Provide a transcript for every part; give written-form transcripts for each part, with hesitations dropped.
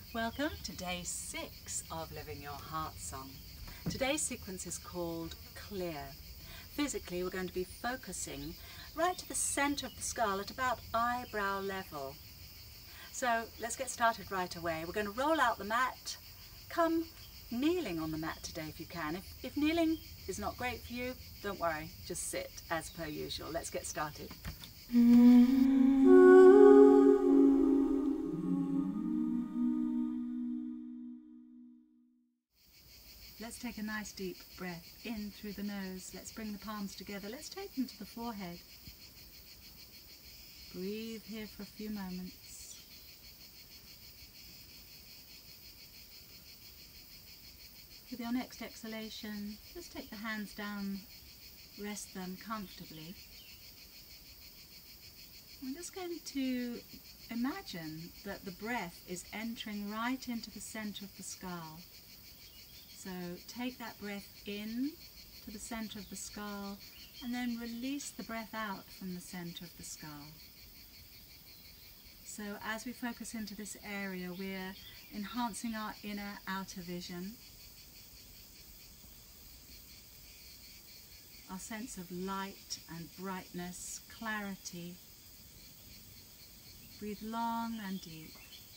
Welcome to day 6 of Living Your Heart Song. Today's sequence is called Clear. Physically, we're going to be focusing right to the center of the skull at about eyebrow level. So let's get started right away. We're going to roll out the mat. Come kneeling on the mat today if you can. If kneeling is not great for you, don't worry, just sit as per usual. Let's get started. Let's take a nice deep breath in through the nose. Let's bring the palms together. Let's take them to the forehead. Breathe here for a few moments. With your next exhalation, just take the hands down, rest them comfortably. I'm just going to imagine that the breath is entering right into the center of the skull. So take that breath in to the center of the skull and then release the breath out from the center of the skull. So as we focus into this area, we're enhancing our inner outer vision, our sense of light and brightness, clarity. Breathe long and deep.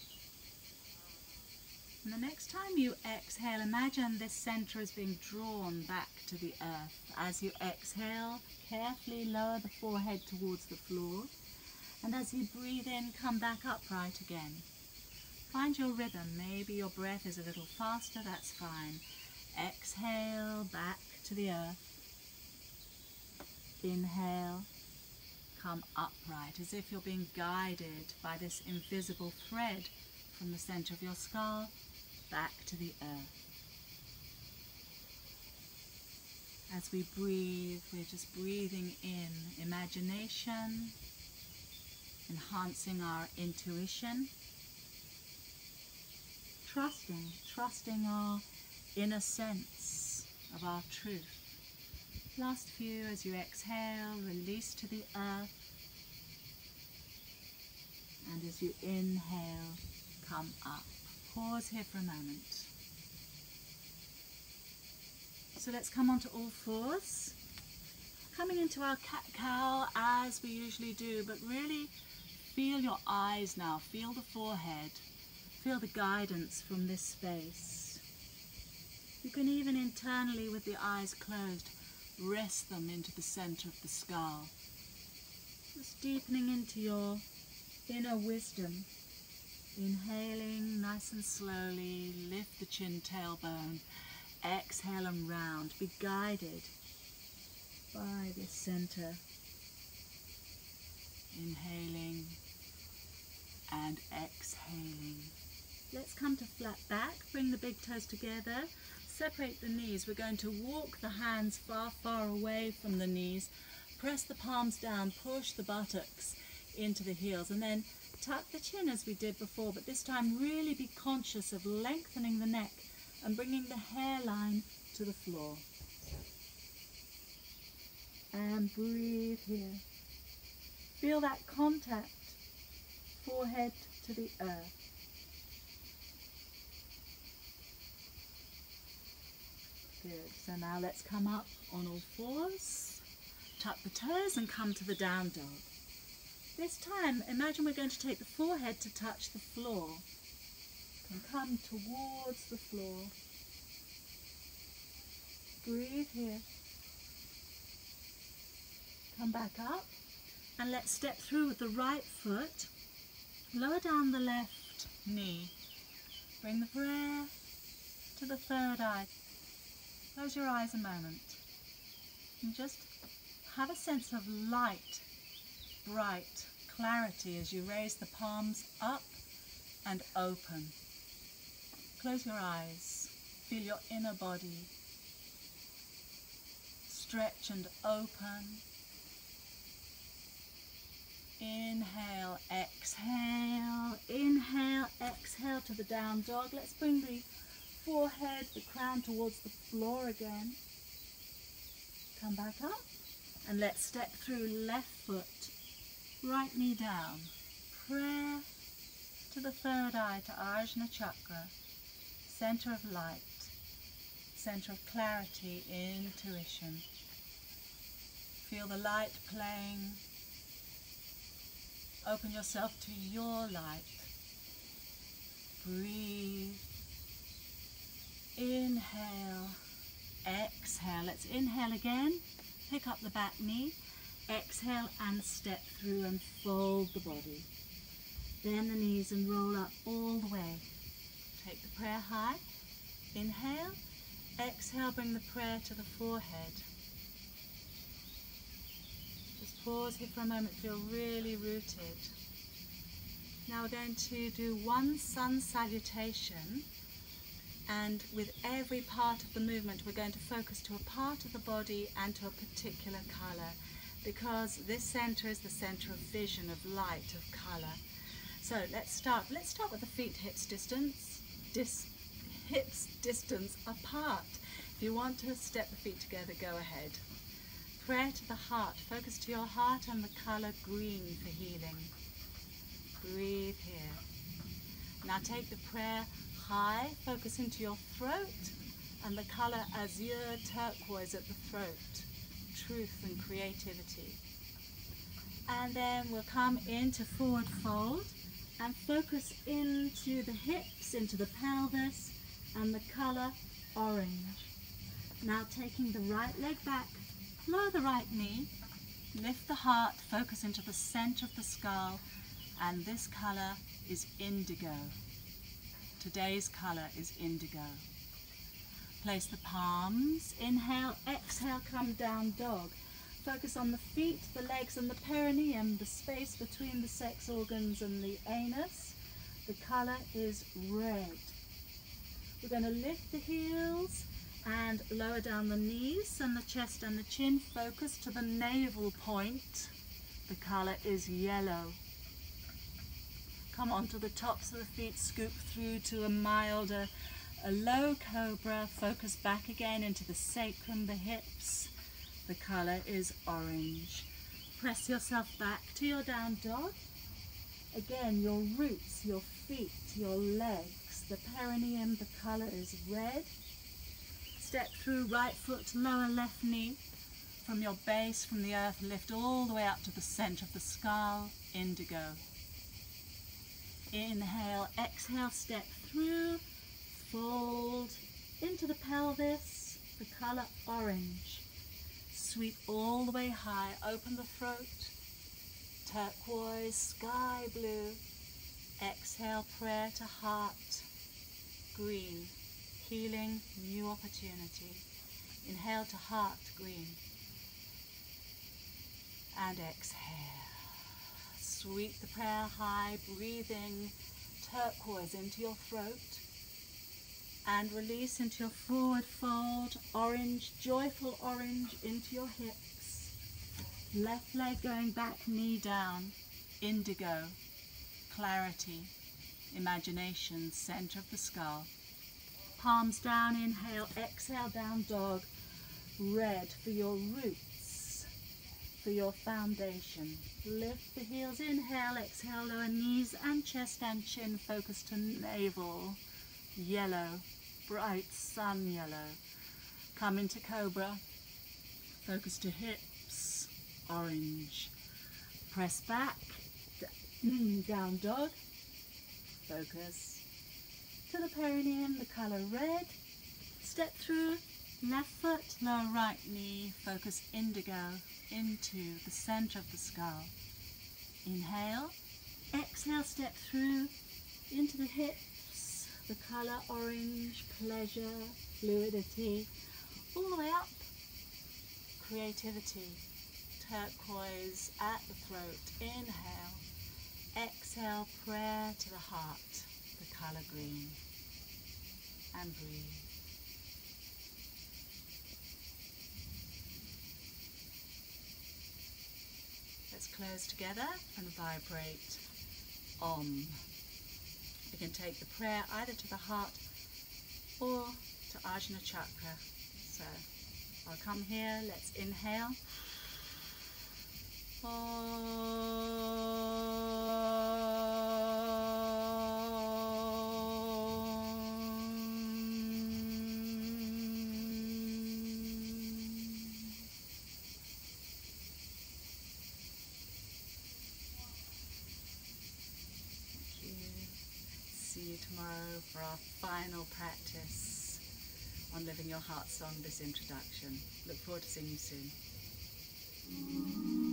And the next time you exhale, imagine this center is being drawn back to the earth. As you exhale, carefully lower the forehead towards the floor. And as you breathe in, come back upright again. Find your rhythm. Maybe your breath is a little faster, that's fine. Exhale, back to the earth. Inhale, come upright, as if you're being guided by this invisible thread from the center of your skull back to the earth. As we breathe, we're just breathing in imagination, enhancing our intuition, trusting our inner sense of our truth. Last few, as you exhale, release to the earth, and as you inhale, come up. Pause here for a moment. So let's come onto all fours, coming into our cat-cow as we usually do, but really feel your eyes now, feel the forehead, feel the guidance from this space. You can even internally, with the eyes closed, rest them into the center of the skull, just deepening into your inner wisdom. Inhaling nice and slowly, lift the chin, tailbone, exhale and round. Be guided by this center. Inhaling and exhaling. Let's come to flat back, bring the big toes together, separate the knees. We're going to walk the hands far, far away from the knees, press the palms down, push the buttocks into the heels, and then tuck the chin as we did before, but this time really be conscious of lengthening the neck and bringing the hairline to the floor. And breathe here. Feel that contact, forehead to the earth. Good. So now let's come up on all fours, tuck the toes and come to the down dog. This time, imagine we're going to take the forehead to touch the floor. And come towards the floor. Breathe here. Come back up. And let's step through with the right foot. Lower down the left knee. Bring the breath to the third eye. Close your eyes a moment. And just have a sense of light, bright clarity as you raise the palms up and open. Close your eyes. Feel your inner body. Stretch and open. Inhale, exhale. Inhale, exhale to the down dog. Let's bring the forehead, the crown towards the floor again. Come back up. And let's step through left foot, right knee down. Prayer to the third eye, to Ajna Chakra, center of light, center of clarity, intuition. Feel the light playing. Open yourself to your light. Breathe. Inhale. Exhale. Let's inhale again. Pick up the back knee. Exhale and step through and fold the body. Bend the knees and roll up all the way. Take the prayer high. Inhale. Exhale, bring the prayer to the forehead. Just pause here for a moment, feel really rooted. Now we're going to do one sun salutation, and with every part of the movement we're going to focus to a part of the body and to a particular colour, because this centre is the centre of vision, of light, of colour. So let's start with the feet hips distance apart. If you want to step the feet together, go ahead. Prayer to the heart. Focus to your heart and the colour green for healing. Breathe here. Now take the prayer high. Focus into your throat and the colour azure turquoise at the throat. Truth and creativity. And then we'll come into forward fold and focus into the hips, into the pelvis, and the colour orange. Now taking the right leg back, lower the right knee, lift the heart, focus into the centre of the skull, and this colour is indigo. Today's colour is indigo. Place the palms, inhale, exhale, come down dog. Focus on the feet, the legs and the perineum, the space between the sex organs and the anus. The colour is red. We're going to lift the heels and lower down the knees and the chest and the chin. Focus to the navel point. The colour is yellow. Come onto the tops of the feet, scoop through to a milder, a low cobra. Focus back again into the sacrum, the hips. The colour is orange. Press yourself back to your down dog. Again, your roots, your feet, your legs, the perineum, the colour is red. Step through right foot, lower left knee. From your base, from the earth, lift all the way up to the centre of the skull, indigo. Inhale, exhale, step through, fold into the pelvis, the colour orange. Sweep all the way high, open the throat, turquoise, sky blue. Exhale, prayer to heart, green, healing, new opportunity. Inhale to heart, green. And exhale. Sweep the prayer high, breathing turquoise into your throat. And release into your forward fold, orange, joyful orange into your hips. Left leg going back, knee down, indigo, clarity, imagination, center of the skull. Palms down, inhale, exhale, down dog, red for your roots, for your foundation. Lift the heels, inhale, exhale, lower knees and chest and chin, focus to navel, yellow, bright sun yellow. Come into cobra, focus to hips, orange. Press back, down dog, focus to the perineum, the colour red. Step through, left foot, lower right knee, focus indigo into the centre of the skull. Inhale, exhale, step through into the hips, the colour orange, pleasure, fluidity, all the way up, creativity, turquoise at the throat. Inhale, exhale, prayer to the heart, the colour green, and breathe. Let's close together and vibrate Om. You can take the prayer either to the heart or to Ajna Chakra. So I'll come here, let's inhale. Om. see you tomorrow for our final practice on Living Your Heart Song, this introduction. Look forward to seeing you soon.